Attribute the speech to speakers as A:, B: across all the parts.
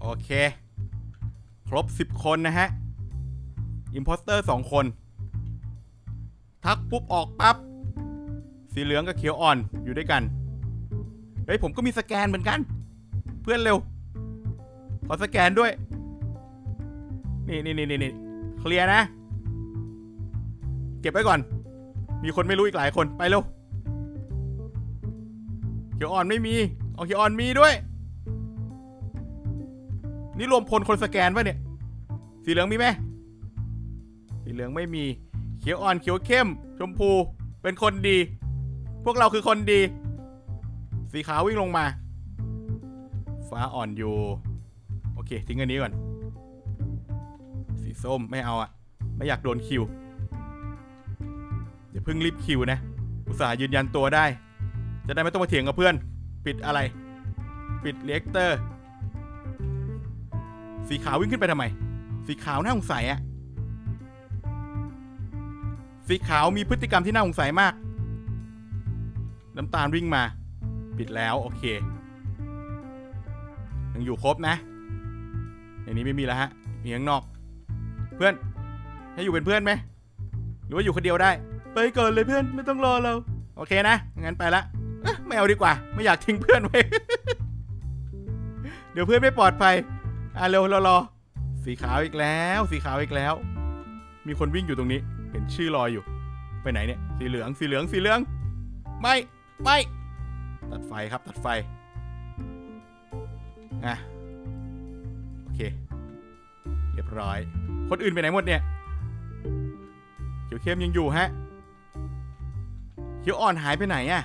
A: โอเคครบ10 คนนะฮะอิมโพสเตอร์2 คนทักปุ๊บออกปั๊บสีเหลืองกับเขียวอ่อนอยู่ด้วยกันเฮ้ยผมก็มีสแกนเหมือนกันเพื่อนเร็วขอสแกนด้วยนี่เคลียร์นะเก็บไว้ก่อนมีคนไม่รู้อีกหลายคนไปเร็วเขียวอ่อนไม่มีเขียวอ่อนมีด้วยนี่รวมพลคนสแกนป่ะเนี่ยสีเหลืองมีไหมสีเหลืองไม่มีเขียวอ่อนเขียวเข้มชมพูเป็นคนดีพวกเราคือคนดีสีขาววิ่งลงมาฟ้าอ่อนอยู่โอเคทิ้งอันนี้ก่อนสีส้มไม่เอาอะไม่อยากโดนคิวอย่าเพิ่งรีบคิวนะอุตส่าห์ยืนยันตัวได้จะได้ไม่ต้องมาเถียงกับเพื่อนปิดอะไรปิดเรียกเตอร์สีขาววิ่งขึ้นไปทำไมสีขาวน่าสงสัยอะสีขาวมีพฤติกรรมที่น่าสงสัยมากน้ำตาลวิ่งมาปิดแล้วโอเคยังอยู่ครบนะในนี้ไม่มีแล้วฮะมีข้างนอกเพื่อนให้อยู่เป็นเพื่อนไหมหรือว่าอยู่คนเดียวได้ไปก่อนเลยเพื่อนไม่ต้องรอเราโอเคนะงั้นไปละไม่เอาดีกว่าไม่อยากทิ้งเพื่อนไว้ เดี๋ยวเพื่อนไม่ปลอดภัยเร็วรอสีขาวอีกแล้วสีขาวอีกแล้วมีคนวิ่งอยู่ตรงนี้เห็นชื่อลอยอยู่ไปไหนเนี่ยสีเหลืองไม่ตัดไฟครับตัดไฟโอเคเรียบร้อยคนอื่นไปไหนหมดเนี่ยเขียวเข้มยังอยู่ฮะเขียวอ่อนหายไปไหนอะ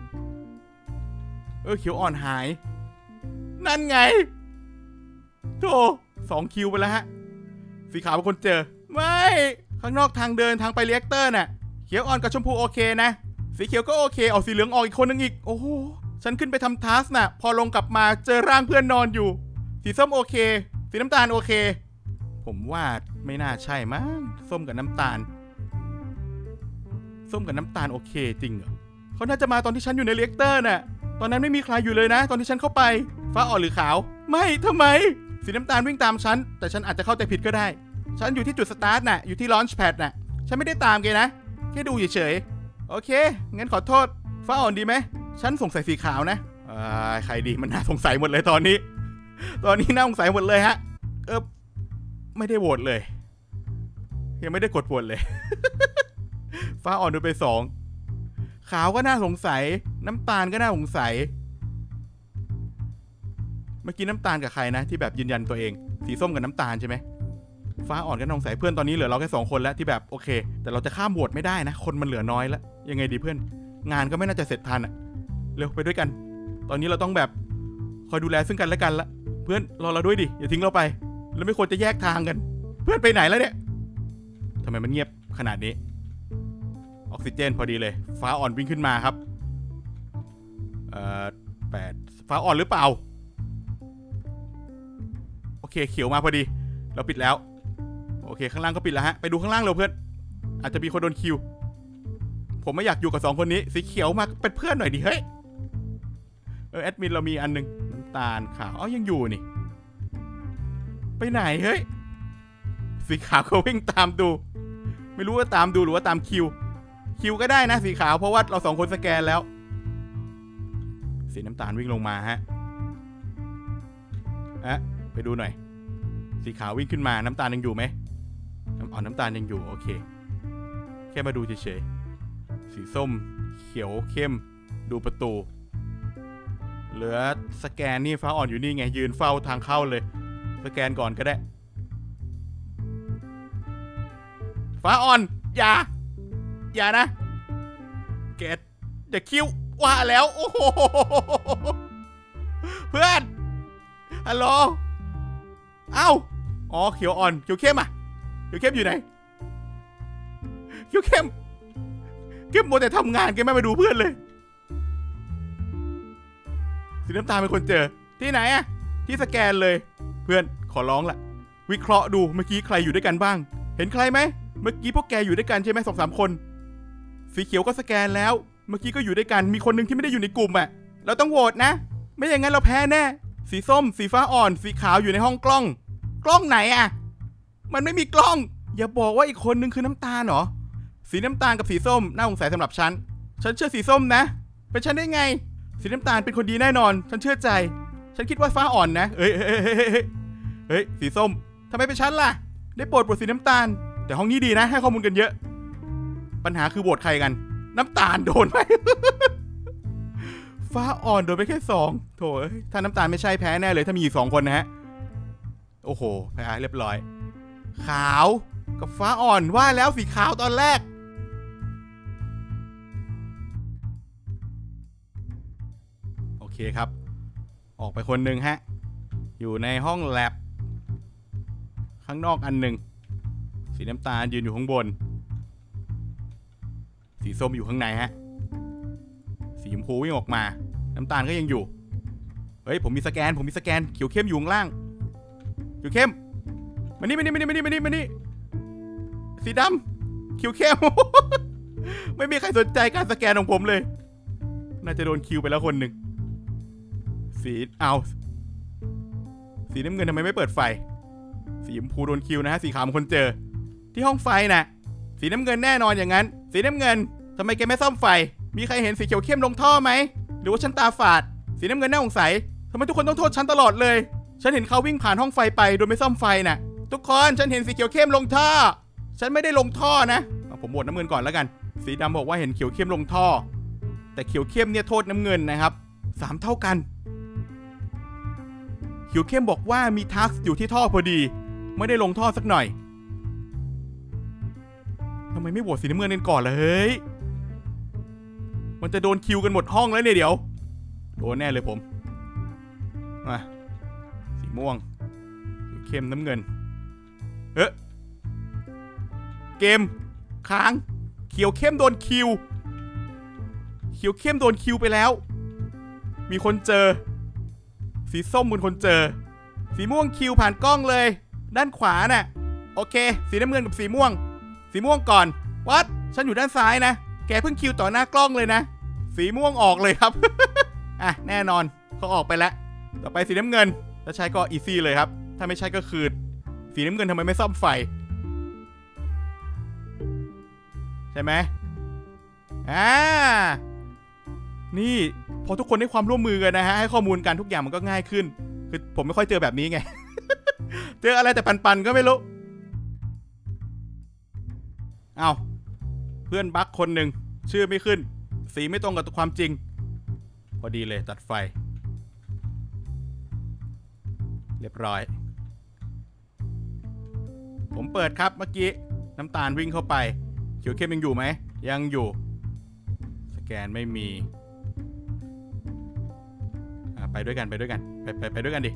A: เขียวอ่อนหายนั่นไงโธ่2 คิวไปแล้วฮะสีขาวเป็นคนเจอไม่ข้างนอกทางเดินทางไปเรียกเตอร์น่ะเขียวอ่อนกับชมพูโอเคนะสีเขียวก็โอเคเอาสีเหลืองออกอีกคนนึงอีกโอ้โหฉันขึ้นไปทำทัสน่ะพอลงกลับมาเจอร่างเพื่อนนอนอยู่สีส้มโอเคสีน้ำตาลโอเคผมว่าไม่น่าใช่มั้งส้มกับน้ำตาลโอเคจริงเหรอเขาน่าจะมาตอนที่ฉันอยู่ในเรียกเตอร์น่ะตอนนั้นไม่มีใครอยู่เลยนะตอนที่ฉันเข้าไปฟ้าอ่อนหรือขาวไม่ทำไมสีน้ำตาลวิ่งตามฉันแต่ฉันอาจจะเข้าใจผิดก็ได้ฉันอยู่ที่จุดสตาร์ทน่ะอยู่ที่ลอนช์แพดน่ะฉันไม่ได้ตามแกนะแค่ดูเฉยๆโอเคงั้นขอโทษฟ้าอ่อนดีไหมฉันสงสัยสีขาวนะใครดีมันน่าสงสัยหมดเลยตอนนี้น่าสงสัยหมดเลยฮะไม่ได้โหวตเลยยังไม่ได้กดโหวตเลย ฟ้าอ่อนโดนไป2ขาวก็น่าสงสัยน้ำตาลก็น่าสงสัยเมื่อกี้น้ำตาลกับใครนะที่แบบยืนยันตัวเองสีส้มกับน้ำตาลใช่ไหมฟ้าอ่อนก็น่าสงสัยเพื่อนตอนนี้เหลือเราแค่2 คนแล้วที่แบบโอเคแต่เราจะข้ามโหวตไม่ได้นะคนมันเหลือน้อยแล้วยังไงดีเพื่อนงานก็ไม่น่าจะเสร็จทันอะเร็วไปด้วยกันตอนนี้เราต้องแบบคอยดูแลซึ่งกันและกันละเพื่อนรอเราด้วยดิอย่าทิ้งเราไปแล้วไม่ควรจะแยกทางกันเพื่อนไปไหนแล้วเนี่ยทำไมมันเงียบขนาดนี้ออกซิเจนพอดีเลยฟ้าอ่อนวิ่งขึ้นมาครับ8ฟ้าอ่อนหรือเปล่าโอเคเขียวมาพอดีเราปิดแล้วโอเคข้างล่างก็ปิดแล้วฮะไปดูข้างล่างเร็วเพื่อนอาจจะมีคนโดนคิวผมไม่อยากอยู่กับ2 คนนี้สีเขียวมาเป็นเพื่อนหน่อยดิเฮ้ยแอดมินเรามีอันนึงน้ำตาลขาวยังอยู่นี่ไปไหนเฮ้ยสีขาวเขาวิ่งตามดูไม่รู้ว่าตามดูหรือว่าตามคิวก็ได้นะสีขาวเพราะว่าเรา2 คนสแกนแล้วสีน้ำตาลวิ่งลงมาฮะไปดูหน่อยสีขาววิ่งขึ้นมาน้ำตาลยังอยู่ไหมน้ำตาลยังอยู่โอเคแค่มาดูเฉยๆสีส้มเขียวเข้มดูประตูเหลือสแกนนี่ฟ้าอ่อนอยู่นี่ไงยืนเฝ้าทางเข้าเลยสแกนก่อนก็ได้ฟ้าอ่อนอย่านะเกตอย่าคิ้วว่าแล้วโอ้โหเพื่อนฮัลโหลเขียวอ่อนเขียวเข้มเขียวเข้มอยู่ไหนเขียวเข้มโมแต่ทำงานแกไม่มาดูเพื่อนเลยสีน้ำตาลเป็นคนเจอที่ไหนที่สแกนเลยเพื่อนขอร้องละวิเคราะห์ดูเมื่อกี้ใครอยู่ด้วยกันบ้างเห็นใครไหมเมื่อกี้พวกแกอยู่ด้วยกันใช่ไหม2-3 คนสีเขียวก็สแกนแล้วเมื่อกี้ก็อยู่ด้วยกันมีคนหนึ่งที่ไม่ได้อยู่ในกลุ่มเราต้องโหวตนะไม่อย่างนั้นเราแพ้แน่สีส้มสีฟ้าอ่อนสีขาวอยู่ในห้องกล้องกล้องไหนอะมันไม่มีกล้องอย่าบอกว่าอีกคนนึงคือน้ำตาลเหรอสีน้ำตาลกับสีส้มน่าสงสัยสำหรับฉันเชื่อสีส้มนะเป็นฉันได้ไงสีน้ำตาลเป็นคนดีแน่นอนฉันเชื่อใจฉันคิดว่าฟ้าอ่อนนะเฮ้ยสีส้มทำไมเป็นฉันล่ะได้โปรดสีน้ำตาลแต่ห้องนี้ดีนะให้ข้อมูลกันเยอะปัญหาคือโหวตใครกันน้ำตาลโดนไหม ฟ้าอ่อนโดนไปแค่2โถถ้าน้ำตาลไม่ใช่แพ้แน่เลยถ้ามีอยู่2คนนะฮะโอ้โหแพ้เรียบร้อยขาวกับฟ้าอ่อนว่าแล้วสีขาวตอนแรกโอเคครับออกไปคนหนึ่งฮะอยู่ในห้องแลบข้างนอกอันหนึ่งสีน้ำตาลยืนอยู่ข้างบนสีส้มอยู่ข้างในฮะสีชมพูวิ่งออกมาน้ำตาลก็ยังอยู่เฮ้ยผมมีสแกนเขียวเข้มอยู่ข้างล่างเขียวเข้มมานี่สีดำเขียวเข้ม ไม่มีใครสนใจการสแกนของผมเลยน่าจะโดนคิวไปแล้วคนหนึ่งสีน้ำเงินทำไมไม่เปิดไฟสีชมพูโดนคิวนะฮะสีขาวคนเจอที่ห้องไฟน่ะสีน้ำเงินแน่นอนอย่างนั้นสีน้ำเงินทำไมแกไม่ซ่อมไฟมีใครเห็นสีเขียวเข้มลงท่อไหมหรือว่าฉันตาฝาดสีน้ำเงินน่าสงสัยทำไมทุกคนต้องโทษฉันตลอดเลยฉันเห็นเขาวิ่งผ่านห้องไฟไปโดยไม่ซ่อมไฟน่ะทุกคนฉันเห็นสีเขียวเข้มลงท่อฉันไม่ได้ลงท่อนะผมโหวตน้ำเงินก่อนแล้วกันสีดำบอกว่าเห็นเขียวเข้มลงท่อแต่เขียวเข้มเนี่ยโทษน้ำเงินนะครับ3เท่ากันเขียวเข้มบอกว่ามีทักซ์อยู่ที่ท่อพอดีไม่ได้ลงท่อสักหน่อยทำไมไม่โหวตสีน้ำเงินกันก่อนล่ะเฮ้ยมันจะโดนคิวกันหมดห้องแล้วเนี่ยเดี๋ยวโดนแน่เลยผมมาสีม่วงเข้มน้ำเงินเกมค้างเขียวเข้มโดนคิวไปแล้วมีคนเจอสีส้มเป็นคนเจอสีม่วงคิวผ่านกล้องเลยด้านขวาน่ะโอเคสีน้ำเงินกับสีม่วงก่อนวัดฉันอยู่ด้านซ้ายนะแกเพิ่งคิวต่อหน้ากล้องเลยนะสีม่วงออกเลยครับ อ่ะแน่นอนเขาออกไปแล้วต่อไปสีน้ำเงินถ้าใช้ก็อีซี่เลยครับถ้าไม่ใช่ก็คือสีน้ำเงินทำไมไม่ซ่อมไฟใช่ไหมนี่พอทุกคนให้ความร่วมมือกันนะฮะให้ข้อมูลกันทุกอย่างมันก็ง่ายขึ้นคือผมไม่ค่อยเจอแบบนี้ไง เจออะไรแต่ปันๆก็ไม่รู้เอาเพื่อนบั๊กคนหนึ่งชื่อไม่ขึ้นสีไม่ตรงกับความจริงพอดีเลยตัดไฟเรียบร้อยผมเปิดครับเมื่อกี้น้ำตาลวิ่งเข้าไปเขียวเข้มยังอยู่ไหมยังอยู่สแกนไม่มีไปด้วยกันไปด้วยกันดิ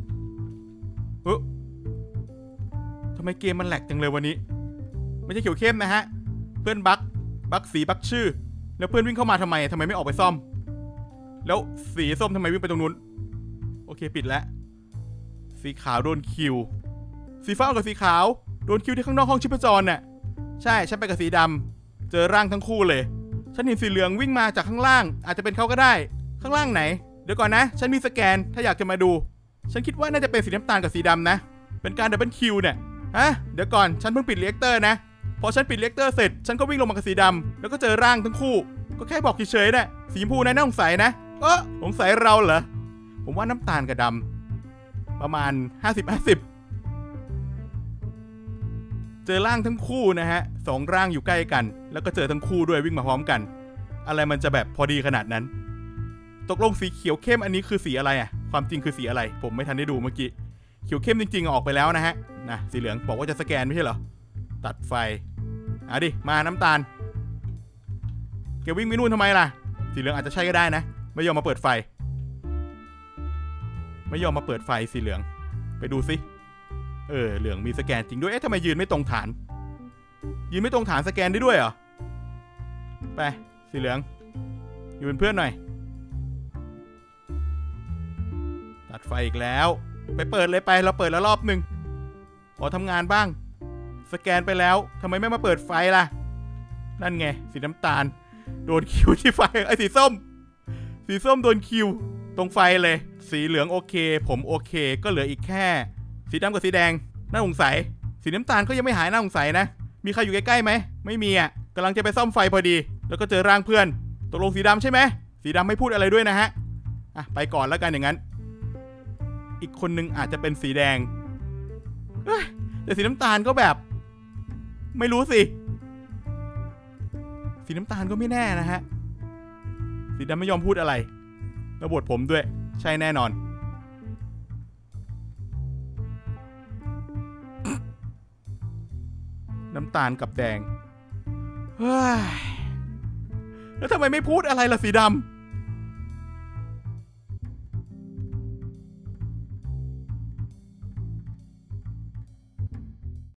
A: ทำไมเกมมันแหลกจังเลยวันนี้ไม่ใช่เขียวเข้มนะฮะเพื่อนบักสีบักชื่อแล้วเพื่อนวิ่งเข้ามาทำไมไม่ออกไปซ่อมแล้วสีส้มทำไมวิ่งไปตรงนู้นโอเคปิดแล้วสีขาวโดนคิวสีฟ้ากับสีขาวโดนคิวที่ข้างนอกห้องชีพจรน่ะใช่ฉันไปกับสีดำเจอร่างทั้งคู่เลยฉันเห็นสีเหลืองวิ่งมาจากข้างล่างอาจจะเป็นเขาก็ได้ข้างล่างไหนเดี๋ยวก่อนนะฉันมีสแกนถ้าอยากจะมาดูฉันคิดว่าน่าจะเป็นสีน้ำตาลกับสีดำนะเป็นการดับเบิลคิวเนี่ยเดี๋ยวก่อนฉันเพิ่งปิดเรียกเตอร์นะพอฉันปิดเรียกเตอร์เสร็จฉันก็วิ่งลงมากับสีดำแล้วก็เจอร่างทั้งคู่ก็แค่บอกเฉยๆนะสีชมพูน่าสงสัยนะสงสัยเราเหรอผมว่าน้ำตาลกับดำประมาณ50-50เจอร่างทั้งคู่นะฮะ2ร่างอยู่ใกล้กันแล้วก็เจอทั้งคู่ด้วยวิ่งมาพร้อมกันอะไรมันจะแบบพอดีขนาดนั้นตกลงสีเขียวเข้มอันนี้คือสีอะไรความจริงคือสีอะไรผมไม่ทันได้ดูเมื่อกี้เขียวเข้มจริงๆออกไปแล้วนะฮะสีเหลืองบอกว่าจะสแกนไม่ใช่เหรอตัดไฟดิมาน้ำตาลแกวิ่งไปนู่นทำไมล่ะสีเหลืองอาจจะใช่ก็ได้นะไม่ยอมมาเปิดไฟสีเหลืองไปดูสิเหลืองมีสแกนจริงด้วยทำไมยืนไม่ตรงฐานสแกนได้ด้วยเหรอไปสีเหลืองอยู่เป็นเพื่อนหน่อยตัดไฟอีกแล้วไปเปิดเลยไปเราเปิดแล้วรอบหนึ่งขอทำงานบ้างสแกนไปแล้วทำไมไม่มาเปิดไฟล่ะนั่นไงสีน้ำตาลโดนคิวที่ไฟสีส้มโดนคิวตรงไฟเลยสีเหลืองโอเคผมโอเคก็เหลืออีกแค่สีดำกับสีแดงน่าสงสัยสีน้ำตาลก็ยังไม่หายน่าสงสัยนะมีใครอยู่ใกล้ๆไหมไม่มีอ่ะกำลังจะไปซ่อมไฟพอดีแล้วก็เจอร่างเพื่อนตกลงสีดำใช่ไหมสีดำไม่พูดอะไรด้วยนะฮะไปก่อนแล้วกันอย่างนั้นอีกคนนึงอาจจะเป็นสีแดงแต่สีน้ำตาลก็แบบไม่รู้สิสีน้ำตาลก็ไม่แน่นะฮะสีดำไม่ยอมพูดอะไรแล้วบทผมด้วยใช่แน่นอนน้ำตาลกับแดงเฮ้ยแล้วทำไมไม่พูดอะไรล่ะสีดำ